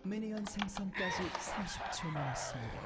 미니언 생성까지 30초 남았습니다.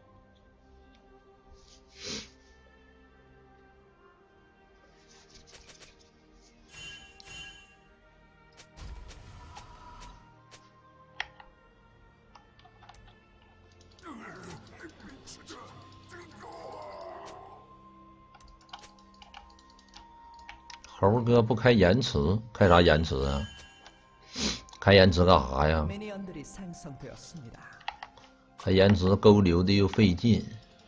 猴哥不开延迟，开啥延迟啊？开延迟干啥呀？ 미니언들이 생성되었습니다. 开延迟勾流的又费劲。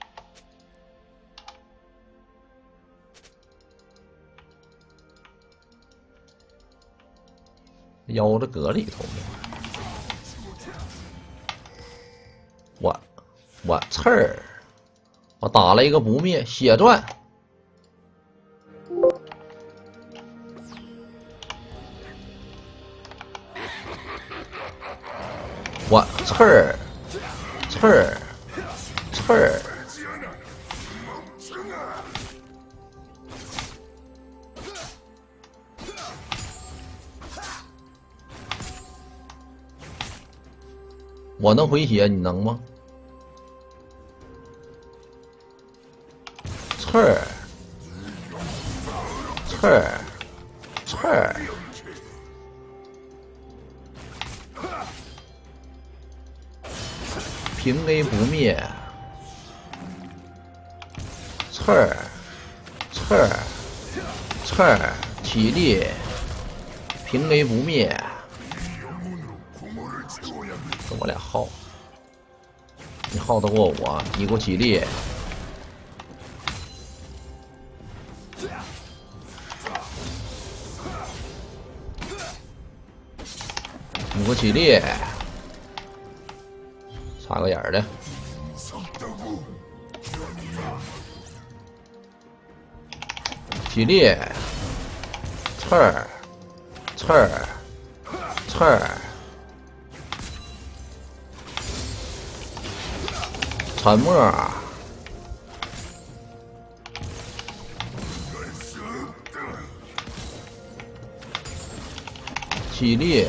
腰子搁里头呢。我刺儿，我打了一个不灭血钻。 我刺儿，刺儿，刺儿，我能回血，你能吗？刺儿，刺儿，刺儿。 平 A 不灭，刺儿，刺儿，刺儿，起立，平 A 不灭，跟我俩耗，你耗得过我，你给我起立，你给我起立。 插个眼儿的，起立，刺儿，刺儿，刺儿，沉默，起立。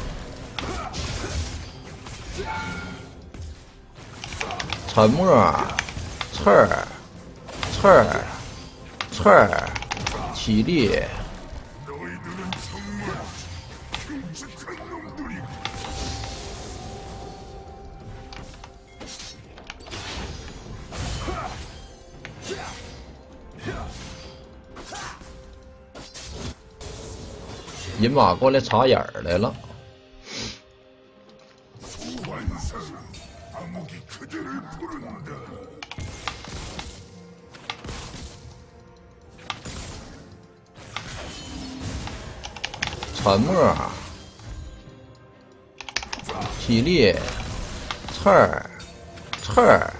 沉默，刺儿，刺儿，刺儿，起立。银马过来插眼儿来了。 沉默，起立，刺儿，刺儿，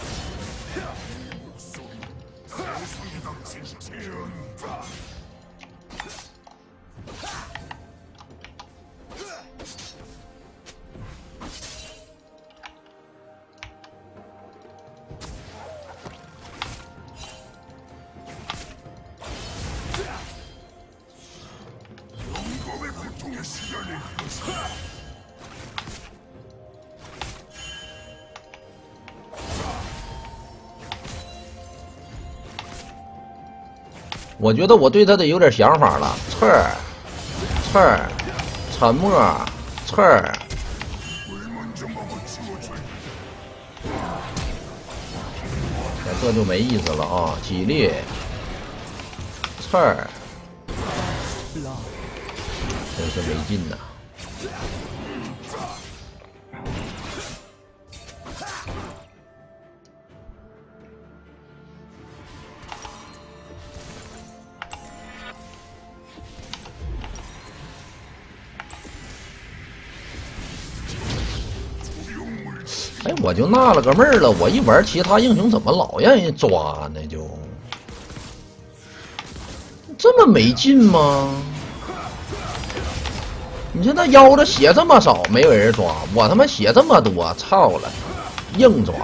我觉得我对他得有点想法了。刺儿，刺儿，沉默，刺儿。那这就没意思了啊！起立，刺儿，真是没劲呐。 哎，我就纳了个闷儿了，我一玩其他英雄怎么老让人抓呢？就这么没劲吗？你说那腰子血这么少，没有人抓，我他妈血这么多，操了，硬抓。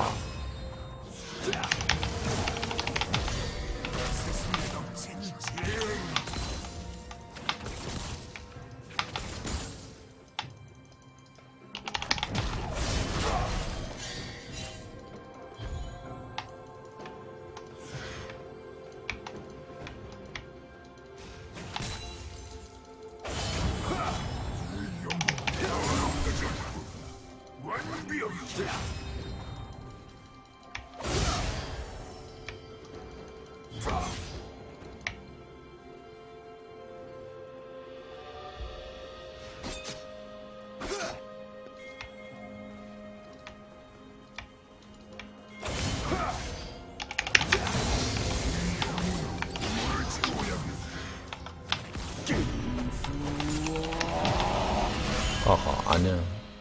干啥呢？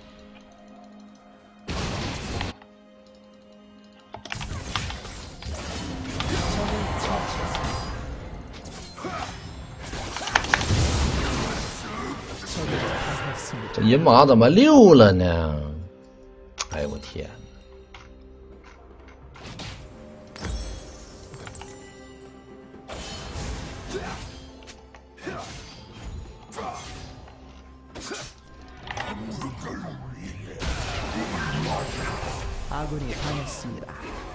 这银马怎么溜了呢？哎呦我天！ 아군이 당했습니다.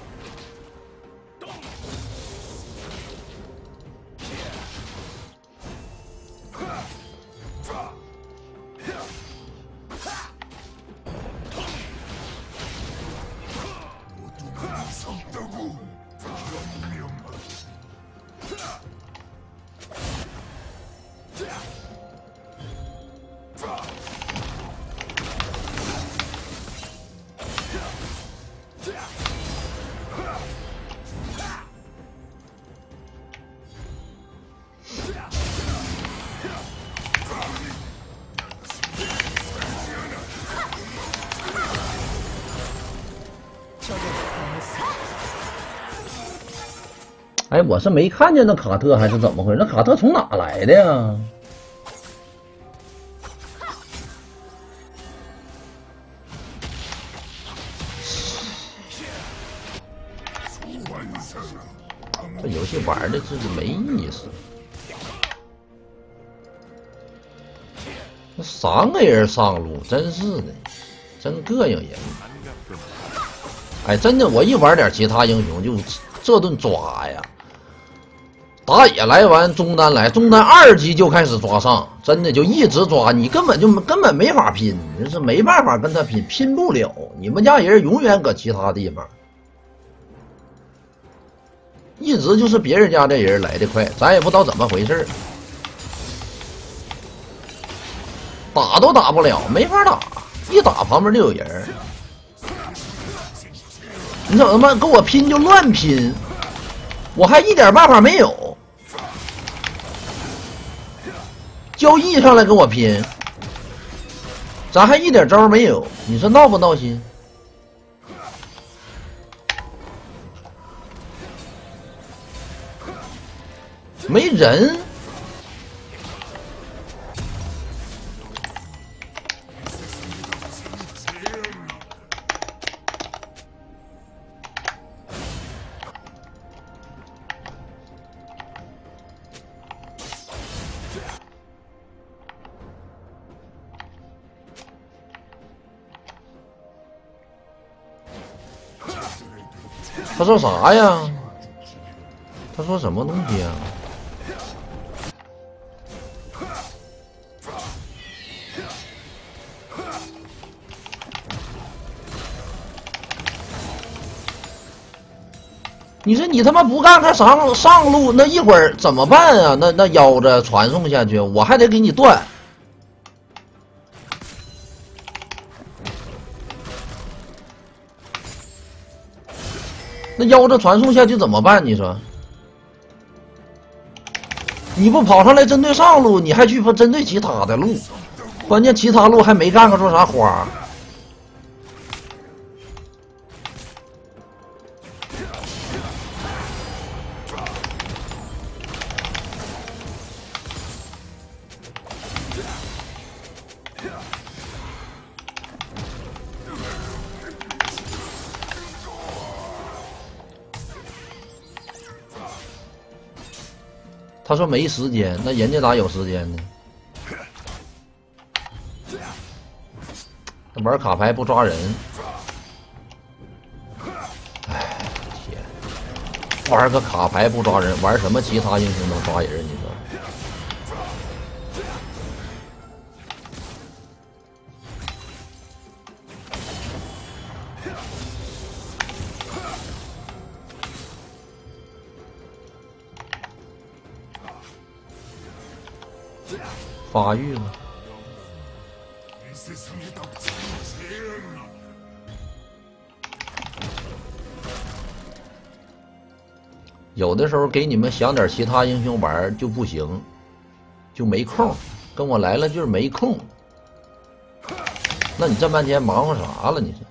哎，我是没看见那卡特还是怎么回事？那卡特从哪来的呀？这游戏玩的这是没意思。那3个人上路，真是的，真膈应人。哎，真的，我一玩点其他英雄就这顿抓呀。打野来完，中单来，中单2级就开始抓上，真的就一直抓，你根本没法拼，你是没办法跟他拼，拼不了。你们家人永远搁其他地方，一直就是别人家这人来的快，咱也不知道怎么回事，打都打不了，没法打，一打旁边就有人。你怎么他妈跟我拼就乱拼，我还一点办法没有。交易上来跟我拼，咱还一点招没有，你说闹不闹心？没人。他说啥呀？他说什么东西呀？你说你他妈不干他上路，那一会儿怎么办啊？那腰子传送下去，我还得给你断。那腰子传送下去怎么办？你说，你不跑上来针对上路，你还去针对其他的路，关键其他路还没干个说啥花。他说没时间，那人家咋有时间呢？玩卡牌不抓人，哎天，玩个卡牌不抓人，玩什么其他英雄能抓人？你说？ 发育了。有的时候给你们想点其他英雄玩就不行，就没空，跟我来了就是没空。那你这半天忙活啥了？你是？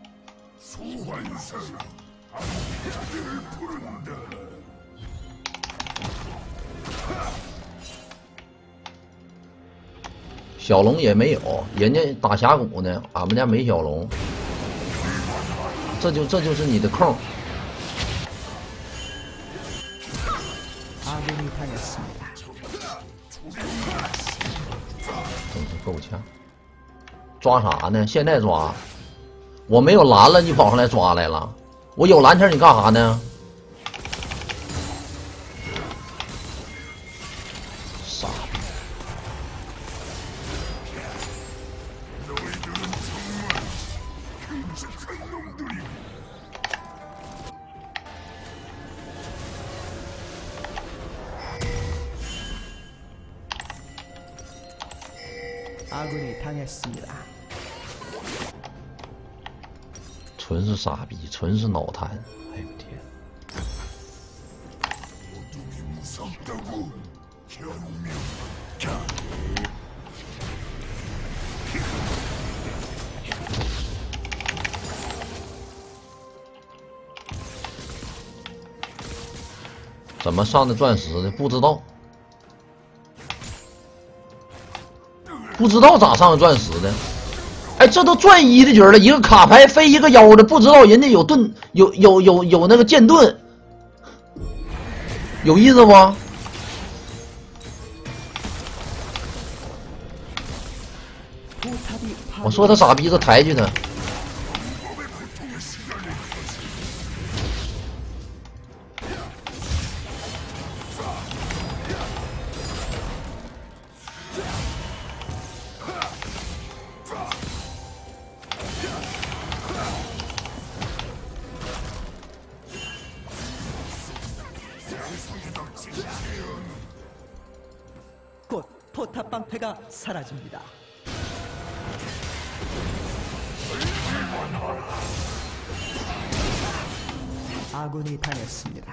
小龙也没有，人家打峡谷呢，俺们家没小龙，这就是你的空。 아군이 당했습니다. 真是够呛！抓啥呢？现在抓！我没有蓝了，你跑上来抓来了。我有蓝钱，你干啥呢？傻逼！ 아군이 당했습니다. 纯是傻逼，纯是脑瘫！哎呦天！ 怎么上的钻石的？不知道，不知道咋上的钻石的。哎，这都钻一的局了，一个卡牌飞一个妖的，不知道人家有盾，有那个剑盾，有意思不？我说他傻逼，这抬举他。 곧 포탑 방패가 사라집니다. 아군이 당했습니다.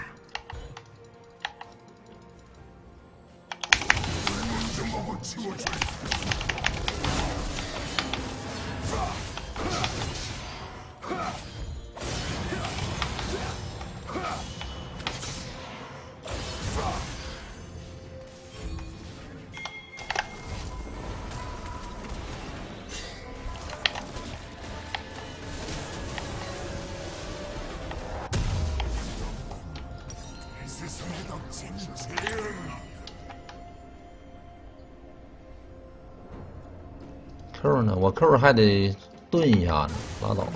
Q 呢？我 Q 还得顿一下呢，拉倒吧。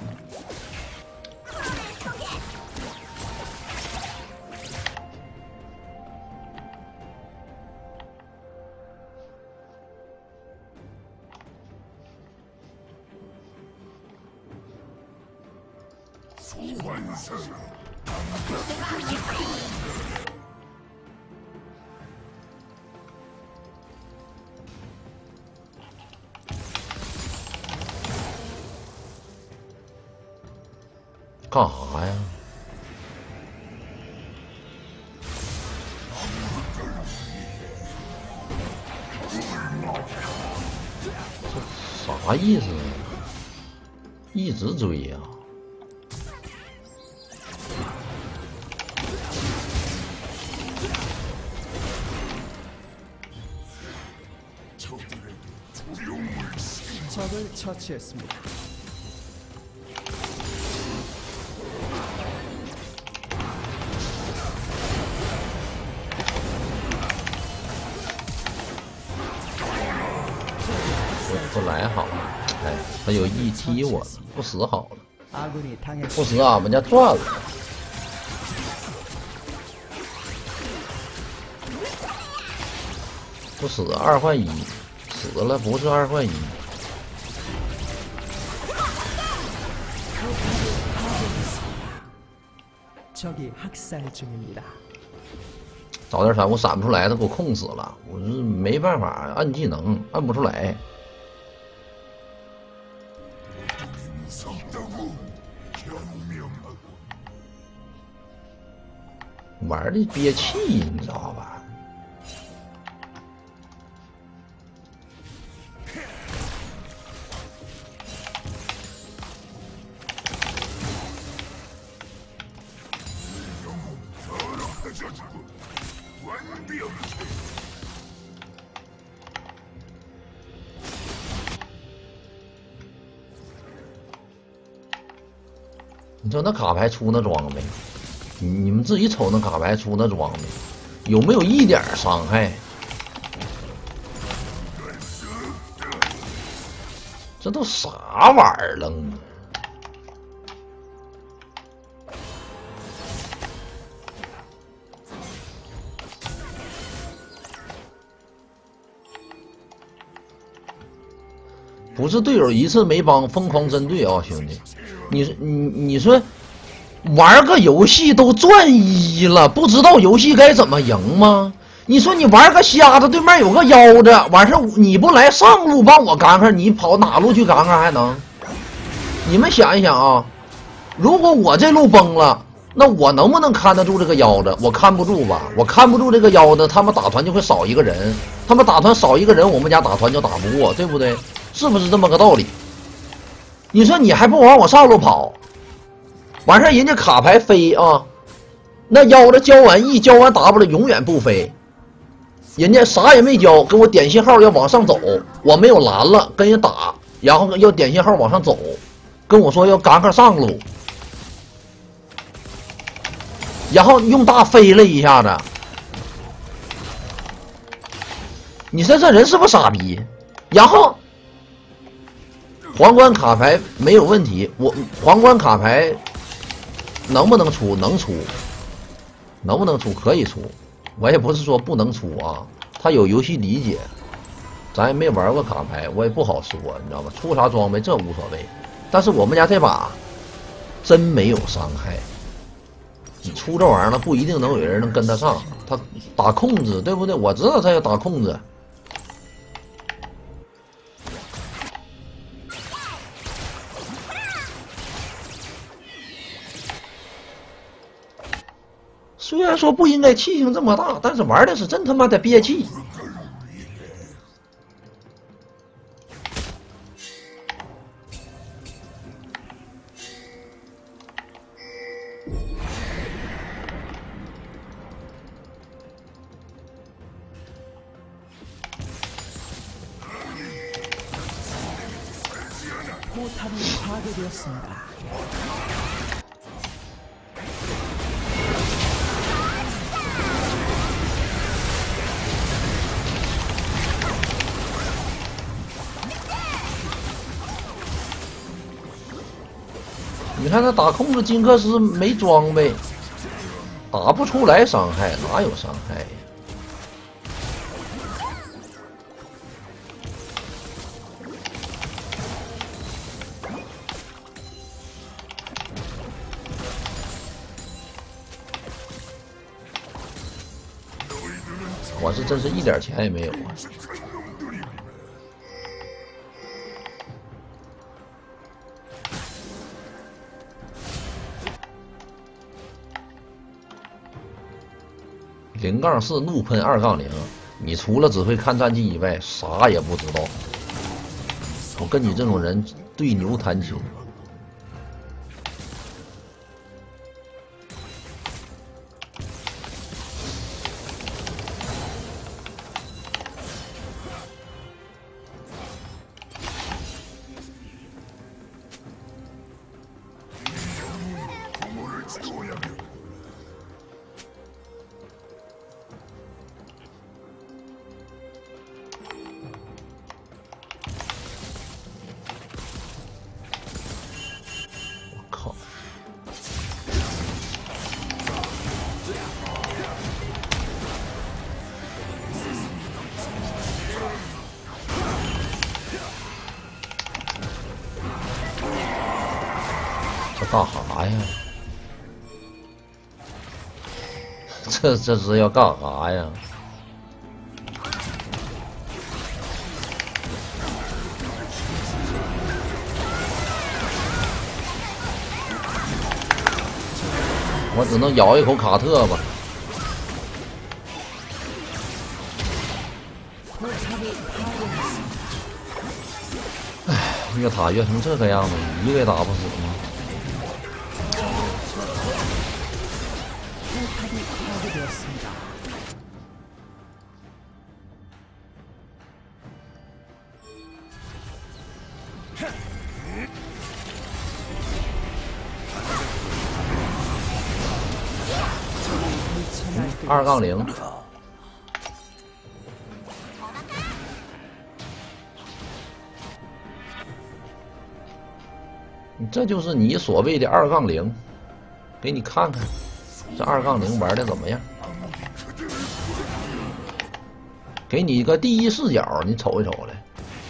干啥呀？这啥意思啊？一直追呀！ 적을 처치했습니다. 不来好了，哎，他有意踢我了，不死好了， 아군이 不 당했습니다. 死俺们家赚了。不死2换1，死了不是2换1。 적이 학살 중입니다. 早点闪，我闪不出来，他给我控死了，我是没办法按技能，按不出来。玩的憋气，你知道吧？你说那卡牌出那装备，你们自己瞅那卡牌出那装备，有没有一点伤害？这都啥玩意儿了？不是队友一次没帮，疯狂针对啊，兄弟！你说，玩个游戏都转1了，不知道游戏该怎么赢吗？你说你玩个瞎子，对面有个腰子，完事你不来上路帮我干干，你跑哪路去干干还能？你们想一想啊，如果我这路崩了，那我能不能看得住这个腰子？我看不住吧，我看不住这个腰子，他们打团就会少一个人，他们打团少一个人，我们家打团就打不过，对不对？是不是这么个道理？你说你还不往我上路跑，完事人家卡牌飞啊，那腰子交完 E 交完 W 永远不飞，人家啥也没交，给我点信号要往上走，我没有蓝了跟人打，然后要点信号往上走，跟我说要赶快上路，然后用大飞了一下子，你说这人是不是傻逼？然后皇冠卡牌没有问题，我皇冠卡牌能不能出？能出，能不能出？可以出，我也不是说不能出啊，他有游戏理解，咱也没玩过卡牌，我也不好说，你知道吧？出啥装备这无所谓，但是我们家这把真没有伤害，你出这玩意儿了不一定能有人能跟得上，他打控制，对不对？我知道他要打控制。虽然说不应该气性这么大，但是玩的是真他妈的憋气。 파괴되었습니다. 你看他打控制金克斯没装备，打不出来伤害，哪有伤害呀？我是真是一点钱也没有啊！0-4怒喷2-0，你除了只会看战绩以外，啥也不知道。我跟你这种人对牛弹琴。这干啥呀？ 这是要干啥呀？我只能咬一口卡特吧。唉，越打越成这个样子，一个也打不死吗？ 2-0，这就是你所谓的2-0，给你看看，这2-0玩的怎么样？给你一个第一视角，你瞅一瞅来。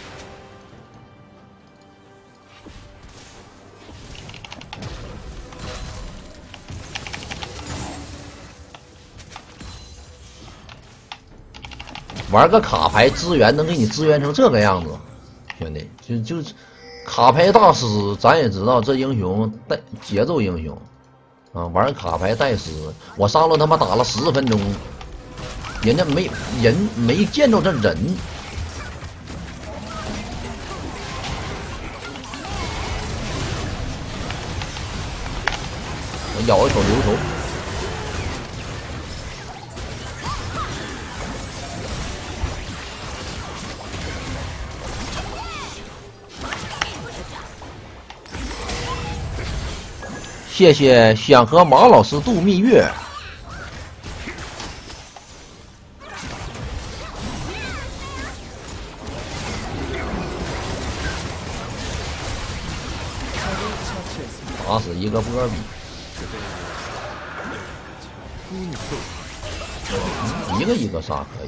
玩个卡牌支援能给你支援成这个样子，兄弟，就是卡牌大师，咱也知道这英雄带节奏英雄啊，玩卡牌带师，我上路他妈打了10分钟，人家没见着这人，我咬一口流头。 谢谢想和马老师度蜜月。打死一个波比，一个一个杀可以。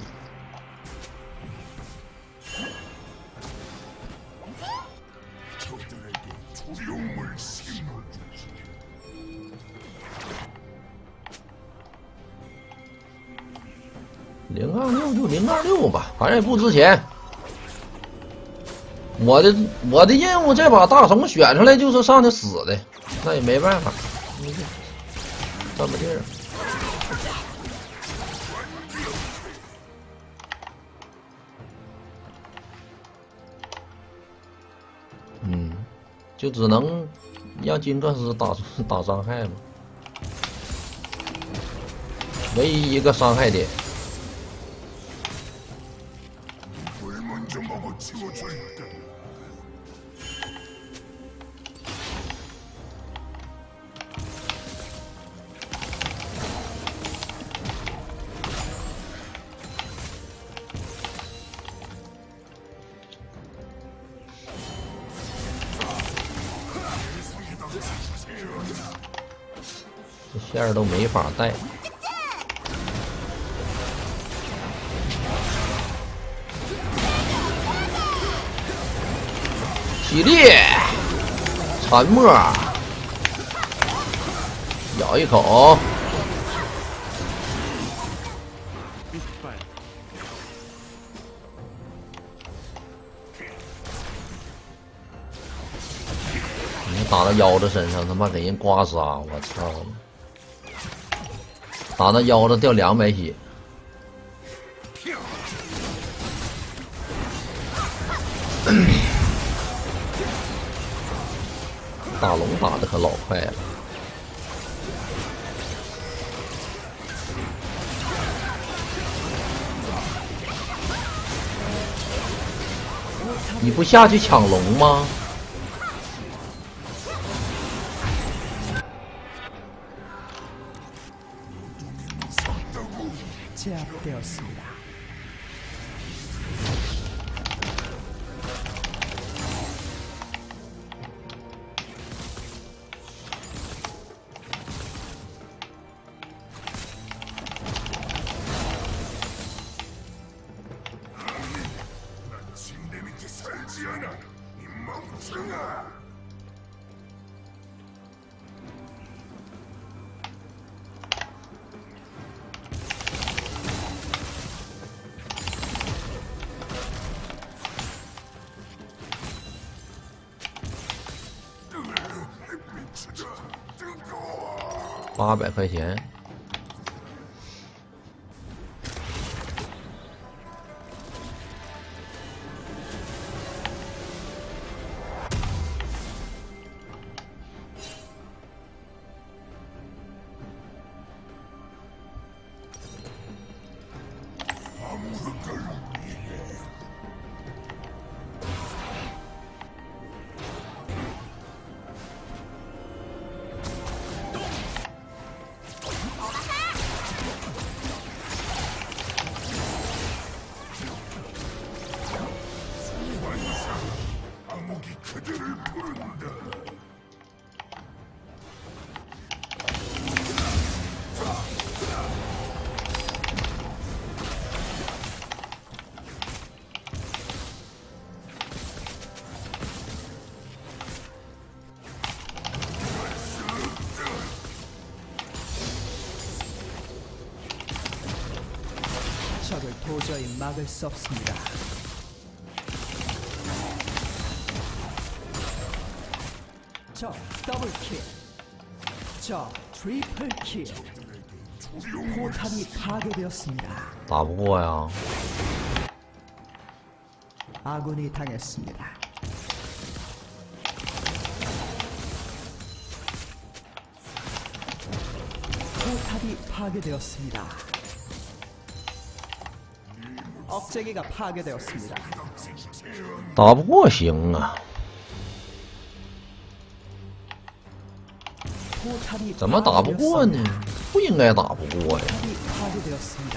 026就026吧，反正也不值钱。我的任务这把大虫选出来就是上去死的，那也没办法，这么地儿。就只能让金克斯打伤害嘛，唯一一个伤害点。 这线儿都没法带。起立，沉默，咬一口。你打到腰子身上，他妈给人刮痧，我操！ 打到腰子掉200血，大龙打的可老快了。你不下去抢龙吗？ 제압되었습니다. 침대 밑에 살지 않아, 이 멍청아! 800块钱。 암흑이 그들을 부른다. 적을 도저히 막을 수 없습니다. 적 더블킬, 적 트리플킬. 포탑이 파괴되었습니다. 나보고야. 아군이 당했습니다. 포탑이 파괴되었습니다. 억제기가 파괴되었습니다. 나보고行啊。 포탑이 怎么打不过呢？不应该打不过呀。 포탑이 파괴되었습니다.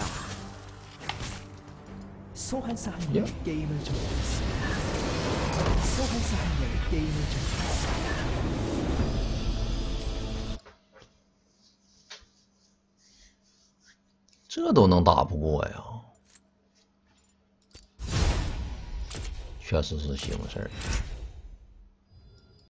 소환사 한 명이 게임을 종료했습니다. 소환사 한 명이 게임을 종료했습니다. 这都能打不过呀？确实是行事儿。